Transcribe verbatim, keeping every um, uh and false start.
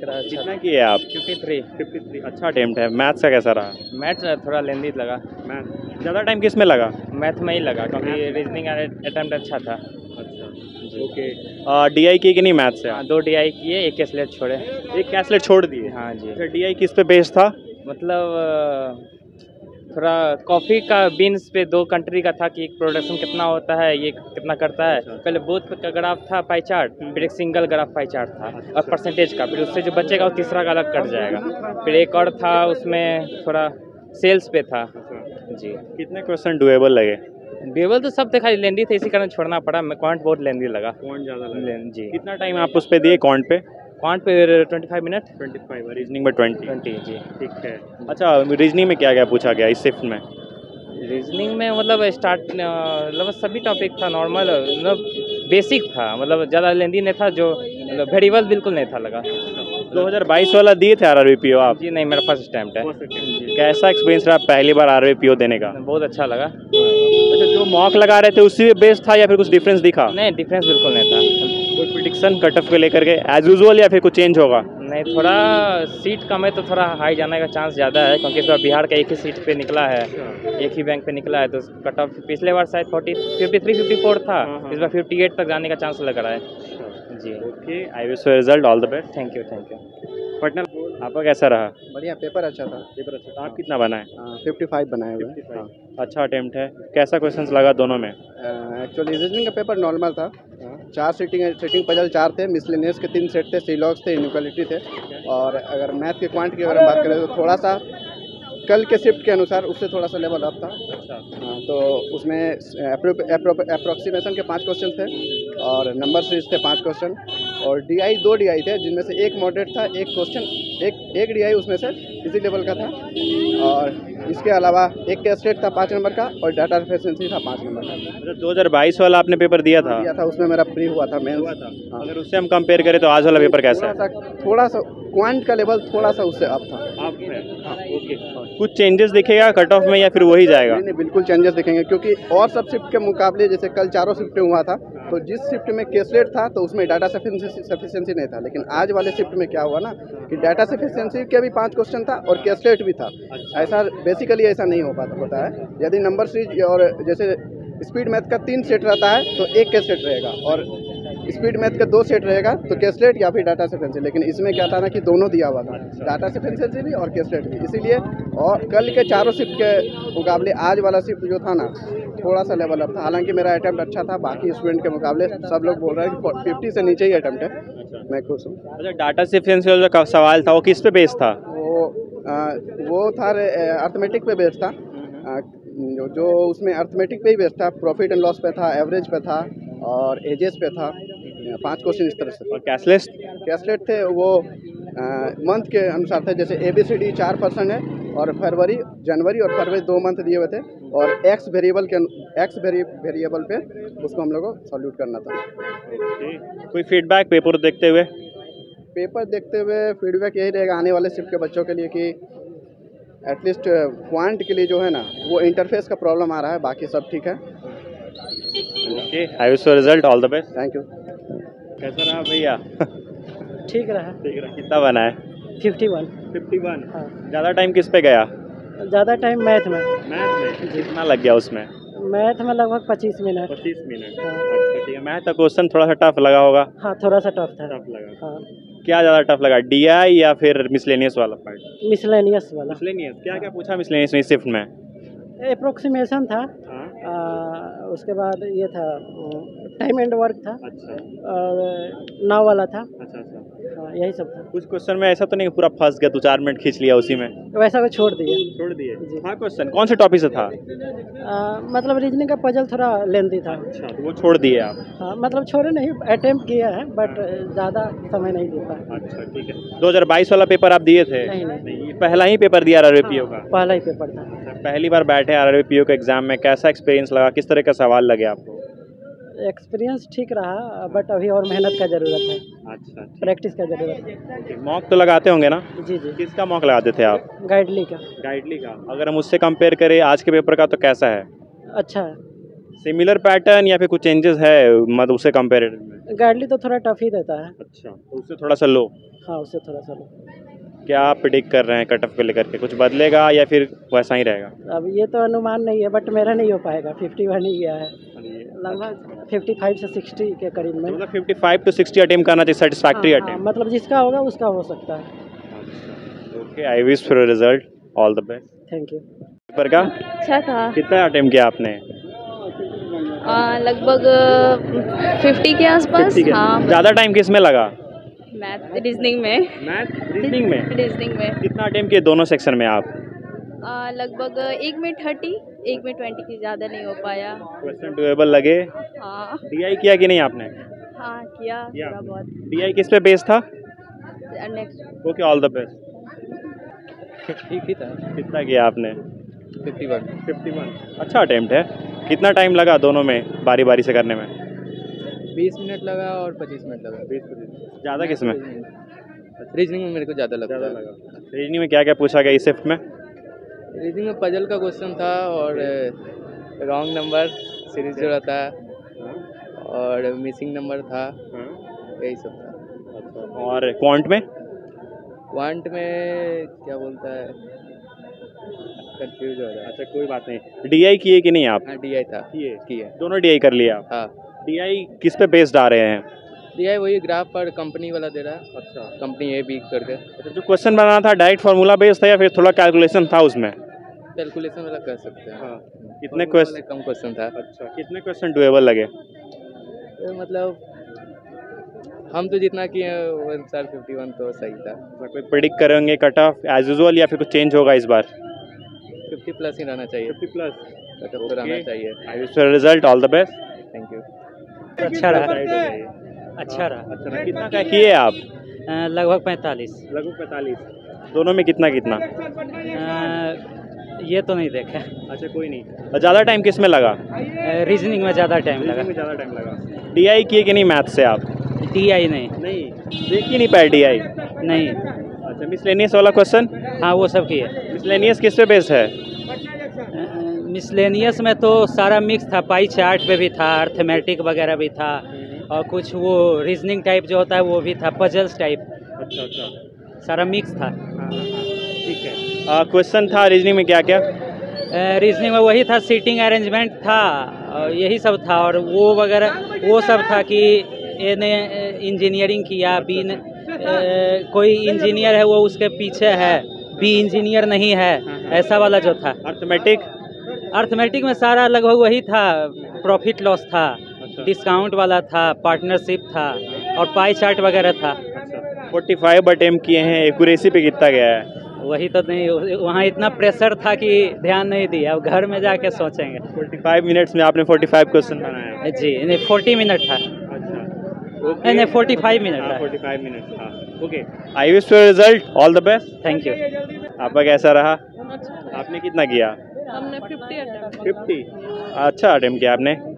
रहा है। कितना किए आप? Fifty three. Fifty three. अच्छा अटेम्प्ट है। मैथ्स का कैसा रहा? मैथ थोड़ा लेंदी लगा। मैथ ज़्यादा टाइम किस में लगा? मैथ में ही लगा क्योंकि रीजनिंग अटेम्प्ट अच्छा था। अच्छा ओके। डी आई की कि नहीं मैथ से? हाँ, दो डी आई किए, एक स्लेट छोड़े। एक कैसलेट छोड़ दिए? हाँ जी। अच्छा डी आई किस पे बेस्ड था? मतलब अ, थोड़ा कॉफ़ी का बीन्स पे दो कंट्री का था कि प्रोडक्शन कितना होता है, ये कितना करता है। पहले बोथ का ग्राफ था पाई चार्ट, फिर एक सिंगल ग्राफ पाई चार्ट था और परसेंटेज का, फिर उससे जो बचेगा वो तीसरा का अलग कट जाएगा। फिर एक और था उसमें थोड़ा सेल्स पे था जी। कितने क्वेश्चन डुएबल लगे? ड्यूएबल तो सब देखा लेंदी थे, इसी कारण छोड़ना पड़ा। मैं क्वांट बहुत लेंदी लगा। क्वांट ज़्यादा लगा लें- जी। कितना टाइम आप उस पे दिए क्वांट पे? क्वांट पे twenty five minute. Twenty five. Reasoning में ट्वेंटी। ट्वेंटी जी। ठीक है। अच्छा रीजनिंग में क्या क्या पूछा गया इस शिफ्ट में? रीजनिंग में मतलब स्टार्ट मतलब सभी टॉपिक था नॉर्मल, मतलब बेसिक था, मतलब ज़्यादा लेंदी नहीं था, जो मतलब वेरिएबल बिल्कुल नहीं था लगा। दो हज़ार बाईस वाला दिए थे आरआरबी पीओ आप? जी नहीं, मेरा फर्स्ट अटैम्प्ट है। कैसा एक्सपीरियंस रहा पहली बार आरआरबी पीओ देने का? बहुत अच्छा लगा। अच्छा जो मॉक लगा रहे थे उसी में बेस्ड था या फिर कुछ डिफरेंस दिखा? नहीं, डिफरेंस बिल्कुल नहीं था। कोई प्रिडिक्शन कट ऑफ को लेकर के एज यूजुअल या फिर कुछ चेंज होगा? नहीं, थोड़ा सीट कम है तो थोड़ा हाई जाने का चांस ज़्यादा है, क्योंकि इस बार बिहार का एक ही सीट पे निकला है, एक ही बैंक पे निकला है, तो कट ऑफ पिछले बार शायद forty fifty three fifty four था, इस बार फिफ्टी एट तक जाने का चांस लग रहा है जी। Okay I wish you result all the best. Thank you thank you. Patna आपका कैसा रहा? बढ़िया, पेपर अच्छा था। पेपर अच्छा था। आप कितना बनाए? फिफ्टी फाइव बनाए हुए फिफ्टी हैं। फाइव। अच्छा अटेम्प्ट है। कैसा क्वेश्चंस लगा दोनों में? एक्चुअली रीजनिंग का पेपर नॉर्मल था। चार सीटिंग सीटिंग पजल चार थे, मिसलेनियस के तीन सेट थे, सीलॉग्स थे, इनइक्वालिटी थे। और अगर मैथ के क्वांट की अगर हम बात करें तो थोड़ा सा कल के शिफ्ट के अनुसार उससे थोड़ा सा लेवल अप था। अच्छा हाँ, तो उसमें अप्रोक्सीमेशन के पाँच क्वेश्चन थे और नंबर सीरीज थे पाँच क्वेश्चन, और डीआई दो डीआई थे जिनमें से एक मॉडरेट था, एक क्वेश्चन एक एक डीआई उसमें से इसी लेवल का था, और इसके अलावा एक कैस्टेट था पाँच नंबर का और डाटा एफिशिएंसी था पाँच नंबर का। अच्छा दो हज़ार बाईस वाला आपने पेपर दिया था? दिया था, उसमें मेरा प्री हुआ था, मेन हुआ था। हाँ। अगर उससे हम कंपेयर करें तो आज वाला पेपर कैसा है? थोड़ा सा क्वांट का लेवल थोड़ा सा उससे अप था। आप है हाँ, ओके। कुछ चेंजेस दिखेगा कट ऑफ में या फिर वही जाएगा? नहीं नहीं, बिल्कुल चेंजेस दिखेंगे, क्योंकि और सब शिफ्ट के मुकाबले जैसे कल चारों शिफ्ट हुआ था, तो जिस शिफ्ट में केसलेट था तो उसमें डाटा सफिशिएंसी नहीं था, लेकिन आज वाले शिफ्ट में क्या हुआ ना कि डाटा सफिशिएंसी के भी पाँच क्वेश्चन था और केसलेट भी था। ऐसा बेसिकली ऐसा नहीं हो पाता होता है। यदि नंबर सीरीज और जैसे स्पीड मैथ का तीन सेट रहता है तो एक कैसलेट रहेगा, और स्पीड मैथ का दो सेट रहेगा तो कैसलेट या फिर डाटा सफिशिएंसी, लेकिन इसमें क्या था ना कि दोनों दिया हुआ था, डाटा सफिशिएंसी भी और कैसलेट भी, इसीलिए। और कल के चारों शिफ्ट के मुकाबले आज वाला शिफ्ट जो था ना थोड़ा सा लेवल अप था। हालांकि मेरा अटेम्प्ट अच्छा था, बाकी स्टूडेंट के मुकाबले सब लोग बोल रहे हैं कि फिफ्टी से नीचे ही अटेम्प्ट है। अच्छा। मैं खुश हूँ। अच्छा डाटा सफिशिएंसी वाला जो सवाल था वो किस पे बेस्ड था? वो आ, वो था अर्थमेटिक पे बेस्ड था। आ, जो, जो उसमें अर्थमेटिक पे ही बेस्ड था, प्रॉफिट एंड लॉस पे था, एवरेज पे था और एजेस पे था। पांच क्वेश्चन इस तरह से। और कैशलेस? कैशलेट थे वो मंथ के अनुसार थे, जैसे ए बी सी डी चार परसेंट है और फरवरी जनवरी और फरवरी दो मंथ दिए हुए थे, और एक्स वेरिएबल के एक्स वेरिएबल पे उसको हम लोग को सॉल्यूट करना था। कोई फीडबैक पेपर देखते हुए? पेपर देखते हुए फीडबैक यही रहेगा आने वाले शिफ्ट के बच्चों के लिए कि एटलीस्ट क्वांट के लिए जो है ना वो इंटरफेस का प्रॉब्लम आ रहा है, बाकी सब ठीक है। Okay I wish you result all the best. Thank you. कैसा रहा भैया? ठीक रहा। ठीक रहा। कितना बना है? Fifty one. Fifty one. हाँ। ज़्यादा टाइम किस पे गया? ज़्यादा टाइम मैथ में। मैथ में कितना लग गया उसमें? मैथ में लगभग पच्चीस मिनट। पच्चीस मिनट। अच्छा ठीक है। मैथ का क्वेश्चन थोड़ा सा टफ लगा होगा? हाँ, थोड़ा सा टफ था। टफ लगा। हाँ। क्या ज़्यादा टफ लगा, डी आई या फिर मिसलेनियस वाला पार्ट? मिसलेनियस वाला। मिसलेनियस क्या क्या पूछा मिसलेनियस में शिफ्ट में? अप्रोक्सीमेशन था। हाँ। आ, उसके बाद ये था टाइम एंड वर्क था। अच्छा। और नाव वाला था। अच्छा अच्छा। हाँ, यही सब था। कुछ क्वेश्चन में ऐसा तो नहीं पूरा फंस गया, दो चार मिनट खींच लिया उसी में? वैसा को छोड़ दिए। छोड़ दिए? जी। हाँ क्वेश्चन कौन से टॉपिक से था? आ, मतलब रीजनिंग का पजल थोड़ा लेंथी था। अच्छा तो वो छोड़ दिए आप? हाँ, मतलब छोड़े नहीं, अटेम्प्ट किया है बट ज़्यादा समय नहीं दे पाया। अच्छा ठीक है। दो हज़ार बाईस वाला पेपर आप दिए थे? नहीं नहीं, नहीं, ये पहला ही पेपर दिया आरआरबी पीओ का? पहला ही पेपर था। पहली बार बैठे आरआरबी पीओ के एग्जाम में, कैसा एक्सपीरियंस लगा, किस तरह का सवाल लगे आपको? एक्सपीरियंस ठीक रहा, बट अभी और मेहनत का ज़रूरत है। अच्छा ठीक। प्रैक्टिस का ज़रूरत है। मॉक तो लगाते होंगे ना? जी जी। किसका मॉक लगाते थे आप? गाइडली का। गाइडली का। अगर हम उससे कंपेयर करें आज के पेपर का तो कैसा है? अच्छा है। सिमिलर पैटर्न या फिर कुछ चेंजेस है मतलब उससे कंपेरेटिव में? गाइडली तो थोड़ा टफ ही देता है। अच्छा तो उससे थोड़ा सा लो? हाँ उससे थोड़ा सा लो। क्या आप प्रिडिक्ट कर रहे हैं कट ऑफ को लेकर के, कुछ बदलेगा या फिर वैसा ही रहेगा? अब ये तो अनुमान नहीं है, बट मेरा नहीं हो पाएगा, फिफ्टी वन ही गया है, लगभग फिफ्टी फाइव से सिक्सटी के करीब में। मतलब fifty five to sixty attempt करना चाहिए, सेटिस्फैक्ट्री हाँ, हाँ, अटेम्प्ट। मतलब जिसका होगा उसका हो सकता है। Okay, I wish for result, all the best. Thank you. Paper का अच्छा था। कितना अटेम्प्ट किया आपने? आ, लगभग फिफ्टी के आसपास। हाँ, ज़्यादा टाइम किस में लगा? मैथ रीजनिंग में। मैथ रीजनिंग में रीजनिंग में कितना अटेम्प्ट किए दोनों सेक्शन में आप? आ, लगभग एक में थर्टी, एक में ट्वेंटी की ज़्यादा नहीं हो पाया। क्वेश्चन डुएबल लगे? हाँ डीआई किया कि नहीं आपने? हाँ किया किया थोड़ा बहुत। डीआई किस पे बेस था? Next okay, all the best. ठीक ही था। कितना किया आपने? Fifty one. Fifty one. अच्छा अटेम्प्ट है। कितना टाइम लगा दोनों में बारी बारी से करने में? बीस मिनट लगा और पच्चीस मिनट लगा। बीस ज़्यादा किस में? रीजनिंग में मेरे को ज़्यादा लगा। ज़्यादा लगा। रीजनिंग में क्या क्या पूछा गया इस शिफ्ट में? रीजनिंग में पजल का क्वेश्चन था और रॉन्ग नंबर सीरीज जो रहता है और मिसिंग नंबर था, यही सब था। और क्वांट में? क्वांट में क्या बोलता है, कंफ्यूज हो रहा है। अच्छा कोई बात नहीं। डीआई किए कि नहीं आप? हाँ डी आई था। किए किए। दोनों डीआई कर लिया आप? हाँ डीआई किस पे बेस्ड आ रहे हैं? डी आई वही ग्राफ पर कंपनी वाला दे रहा है। अच्छा, कंपनी ए बी करके अच्छा जो क्वेश्चन बनाना था डायरेक्ट फार्मूला बेस्ड था या फिर थोड़ा कैलकुलेशन था उसमें? कैलकुलेशन वाला कर सकते हैं। हाँ। कितने Formula क्वेश्चन? वाला कम क्वेश्चन था। अच्छा, कितने क्वेश्चन डुएबल लगे? तो मतलब हम तो जितना किए वो अनुसार फिफ्टी वन तो सही था। कोई प्रिडिक्ट करेंगे कट ऑफ एज यूजुअल या फिर कुछ चेंज होगा इस बार? फिफ्टी प्लस ही रहना चाहिए। फिफ्टी प्लस कट ऑफ तो रहना चाहिए। I wish for result, all the best. Thank you. अच्छा रहा, अच्छा अच्छा रहा। अच्छा रहा। कितना क्या किए आप? अ, लगभग पैंतालीस। लगभग पैंतालीस। दोनों में कितना कितना? ये तो नहीं देखे। अच्छा कोई नहीं। ज़्यादा टाइम किस में लगा? रीजनिंग में ज़्यादा टाइम लगा। में ज़्यादा टाइम लगा। डीआई किए कि नहीं मैथ से आप? डी आई नहीं। नहीं, देख ही नहीं पाए डीआई? नहीं। अच्छा, मिसलेनियस वाला क्वेश्चन? हाँ वो सब किए। मिसलेनियस किस पे बेस्ड है? मिसलेनियस में तो सारा मिक्स था, पाई चार्ट पे भी था, अर्थमेटिक वगैरह भी था और कुछ वो रीजनिंग टाइप जो होता है वो भी था, पजल्स टाइप। अच्छा अच्छा, सारा मिक्स था। ठीक है। क्वेश्चन था रीजनिंग में क्या क्या? रीजनिंग में वही था, सीटिंग अरेंजमेंट था और यही सब था और वो वगैरह वो सब था कि ए ने इंजीनियरिंग किया, बी ने ए, कोई इंजीनियर है वो उसके पीछे है, बी इंजीनियर नहीं है, ऐसा वाला जो था। अर्थमेटिक? अर्थमेटिक में सारा लगभग वही था, प्रॉफिट लॉस था, अच्छा। डिस्काउंट वाला था, पार्टनरशिप था और पाई चार्ट वगैरह था। अच्छा, फोर्टी फाइव अटेम्प्ट किए हैं, एक्यूरेसी पे कितना गया है? वही तो नहीं, वहाँ इतना प्रेशर था कि ध्यान नहीं दिया, अब घर में जाके सोचेंगे। फोर्टी फाइव मिनट्स में आपने फोर्टी फाइव क्वेश्चन बनाया? जी नहीं, फोर्टी मिनट था। अच्छा, नहीं नहीं, फोर्टी फाइव मिनट था। फोर्टी फाइव मिनट था। Okay, I wish for result, all the best. Thank you. आपका कैसा रहा? आपने कितना किया? हमने फिफ्टी अटेम्प्ट। फिफ्टी। अच्छा अटेम्प्ट किया आपने।